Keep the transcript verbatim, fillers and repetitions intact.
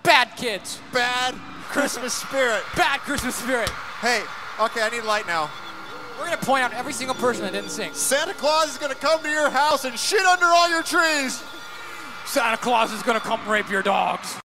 Bad kids. Bad Christmas spirit. Bad Christmas spirit. Hey, okay, I need light now. We're gonna point out every single person that didn't sing. Santa Claus is gonna come to your house and shit under all your trees. Santa Claus is gonna come rape your dogs.